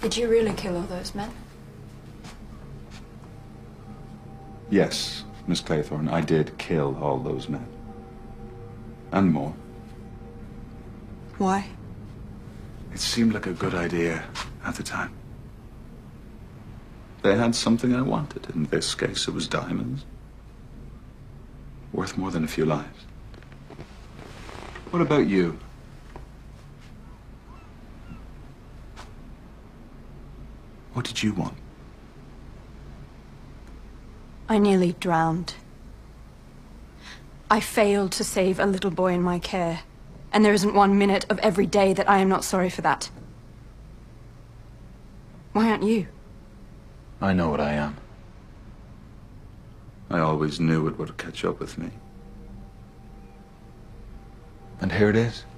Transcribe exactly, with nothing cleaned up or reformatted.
Did you really kill all those men? Yes, Miss Claythorne, I did kill all those men. And more. Why? It seemed like a good idea at the time. They had something I wanted. In this case, it was diamonds. Worth more than a few lives. What about you? What did you want? I nearly drowned. I failed to save a little boy in my care, and there isn't one minute of every day that I am not sorry for that. Why aren't you? I know what I am. I always knew it would catch up with me. And here it is.